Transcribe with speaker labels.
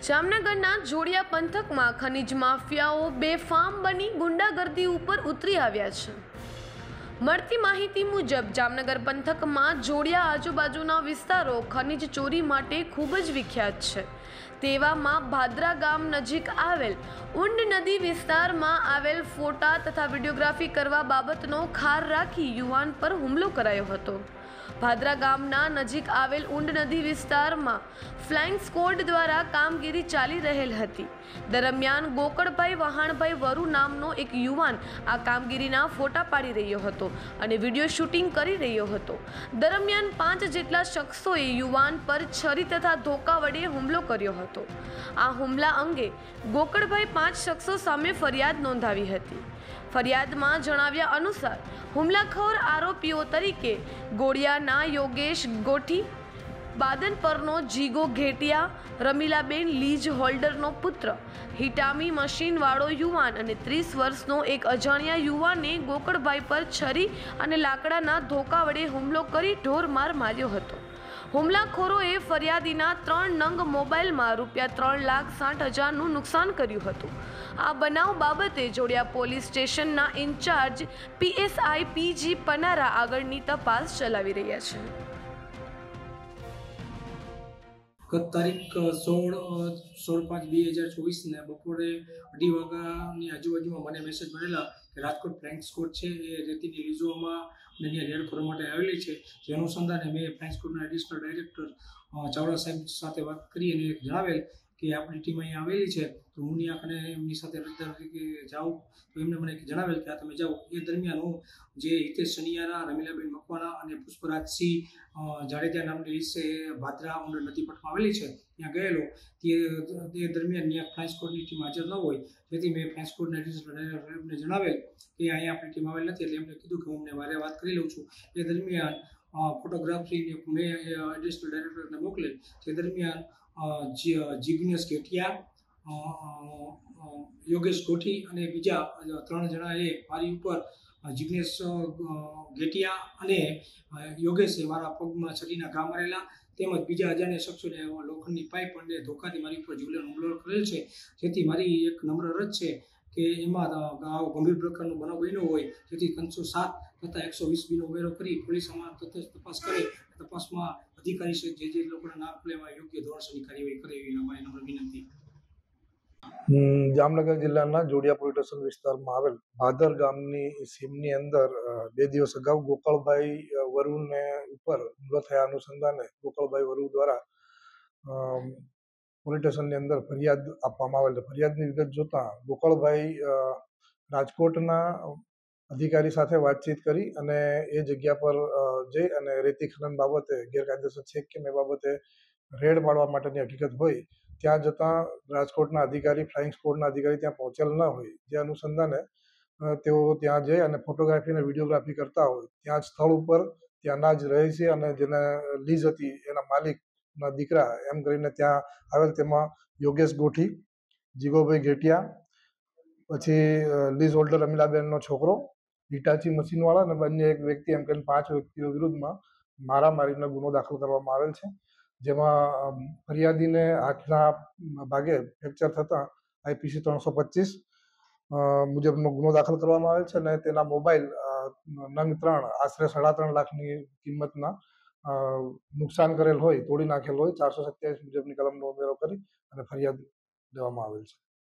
Speaker 1: જામનગરના જોડિયા પંથકમાં ખનીજ માફિયાઓ બેફામ બની ગુંડાગર્દી ઉપર ઉતરી આવ્યા છે। મળતી માહિતી મુજબ જામનગર પંથકમાં જોડિયા આજુબાજુના વિસ્તારો ખનીજ ચોરી માટે ખૂબ જ વિખ્યાત છે। તેવામાં ભાદરા ગામ નજીક આવેલ ઉંડ નદી વિસ્તારમાં આવેલ ફોટા તથા વિડીયોગ્રાફી કરવા બાબતનો ખાર રાખી યુવાન પર હુમલો કરાયો હતો। ભાદરા ગામના નજીક આવેલ ઉંડ નદી વિસ્તારમાં ફ્લાઇંગ સ્ક્વોડ દ્વારા કામગીરી ચાલી રહેલ હતી। દરમિયાન ગોકળભાઈ વહાણભાઈ વરુ નામનો એક યુવાન આ કામગીરીના ફોટા પાડી રહ્યો હતો અને વિડીયો શૂટિંગ કરી રહ્યો હતો। દરમિયાન 5 જેટલા શખ્સોએ યુવાન પર છરી તથા ધોકા વડે હુમલો કર્યો હતો। આ હુમલા અંગે ગોકળભાઈ 5 શખ્સો સામે ફરિયાદ નોંધાવી હતી। ફરિયાદમાં જણાવ્યા અનુસાર હુમલાખોર આરોપીઓ તરીકે ગોળિયાના યોગેશ ગોઠી, બાદનપરનો જીગો ઘેટિયા, રમીલાબેન લીજ હોલ્ડરનો પુત્ર, હિટામી મશીનવાળો યુવાન અને 30 વર્ષનો એક અજાણ્યા યુવાને ગોકળભાઈ પર છરી અને લાકડાના ધોકા વડે હુમલો કરી ઢોરમાર માર્યો હતો। હુમલાખોરોએ ફરિયાદીના 3 નંગ મોબાઈલમાં ₹3,60,000નું નુકસાન કર્યું હતું। આ બનાવ બાબતે જોડિયા પોલીસ સ્ટેશનના ઇન્ચાર્જ PSI PG પનારા આગળની તપાસ ચલાવી રહ્યા છે।
Speaker 2: ગત તારીખ 16/5/2024 ને બપોરે 2:30 વાગ્યાની આજુબાજુમાં મને મેસેજ મળેલા કે રાજકોટ ફ્લાઇંગ સ્ક્વોડ છે એ રેતીની લીઝોમાં રેડ કરવા માટે આવેલી છે। જે અનુસંધાને મેં ફ્લાઇંગ સ્ક્વોડના એડિશનલ ડાયરેક્ટર ચાવડા સાહેબ સાથે વાત કરી અને જણાવેલ કે આપણી ટીમ અહીંયા આવેલી છે, તો હું ત્યાં એમની સાથે રજૂઆત તરીકે જાઉં તો એમને મને જણાવેલ કે આ તમે જાઓ। એ દરમિયાન હું જે હિતેશ સનિયારા, રમીલાબેન મકવાણા અને પુષ્પરાજસિંહ જાડેજા નામની લીઝ છે ભાદરા ઉંડ નદી પટમાં આવેલી છે ત્યાં ગયેલો। તે દરમિયાન ત્યાં ફ્લાઇંગ સ્ક્વોડની ટીમ હાજર ન હોય, જેથી મેં ફ્લાઇંગ સ્ક્વોડના એડિશનલ ડાયરેક્ટરને જણાવેલ કે અહીંયા આપણી ટીમ આવેલ નથી, એટલે એમને કીધું કે હું અમને વારે વાત કરી લઉં છું। એ દરમિયાન ફોટોગ્રાફી મેં એડિશનલ ડાયરેક્ટરને મોકલેલ। તે દરમિયાન જિગ્નેશ ઘેટિયા, યોગેશ ગોઠી અને બીજા 3 જણાએ મારી ઉપર જિગ્નેશ ઘેટિયા અને યોગેશે મારા પગમાં છરીના ઘા મારેલા, તેમજ બીજા અજાણ્યા શખ્સોને લોખંડની પાઇપ અને ધોકાથી મારી ઉપર જીવલેણ હુમલો કરેલ છે। જેથી મારી એક નમ્ર અરજ છે કે એમાં આવો ગંભીર પ્રકારનો બનાવ બન્યો હોય, જેથી 307 તથા 120 ઉમેરો કરી પોલીસ આમાં તપાસ કરે। તપાસમાં અધિકારી છે જે લોકોના નામ લેવા યોગ્ય ધોરણસરની કાર્યવાહી કરે એવી અમારી નમ્ર વિનંતી।
Speaker 3: જામનગર જિલ્લાના જોડિયા પોલીસ સ્ટેશન વિસ્તારમાં આવેલ ભાદર ગામની સીમની અંદર 2 દિવસ અગાઉ ગોકળભાઈ વરુને ઉપર હુમલો થયા અનુસંધાને ગોકળભાઈ વરુ દ્વારા પોલીસ સ્ટેશનની અંદર ફરિયાદ આપવામાં આવેલ। ફરિયાદની વિગત જોતા ગોકળભાઈ રાજકોટના અધિકારી સાથે વાતચીત કરી અને એ જગ્યા પર જઈ અને રેતી ખનન બાબતે ગેરકાયદેસર છે કે એ બાબતે રેડ પાડવા માટેની હકીકત હોય ત્યાં જતાં રાજકોટના અધિકારી, ફ્લાઇંગ સ્ક્વોડના અધિકારી ત્યાં પહોંચેલ ન હોય, જે અનુસંધાને તેઓ ત્યાં જઈ અને ફોટોગ્રાફી અને વિડીયોગ્રાફી કરતા હોય ત્યાં સ્થળ ઉપર ત્યાંના જ રહીશી અને જેને લીઝ હતી એના માલિકના દીકરા એમ કરીને ત્યાં આવેલ। તેમાં યોગેશ ગોઠી, જીગોભાઈ ઘેટિયા, પછી લીઝ હોલ્ડર રમીલાબેનનો છોકરો, હિટાચી મશીનવાળા અને અન્ય એક વ્યક્તિ એમ કરીને 5 વ્યક્તિઓ વિરુદ્ધમાં મારામારીનો ગુનો દાખલ કરવામાં આવેલ છે। જેમાં ફરિયાદીને હાથના ભાગે ફ્રેક્ચર થતાં IPC 325 મુજબનો ગુનો દાખલ કરવામાં આવેલ છે અને તેના મોબાઈલ નંગ 3 આશરે 3.5 લાખની કિંમતના નુકસાન કરેલ હોય, તોડી નાખેલ હોય 427 મુજબની કલમનો ઉમેરો કરી અને ફરિયાદ દેવામાં આવેલ છે।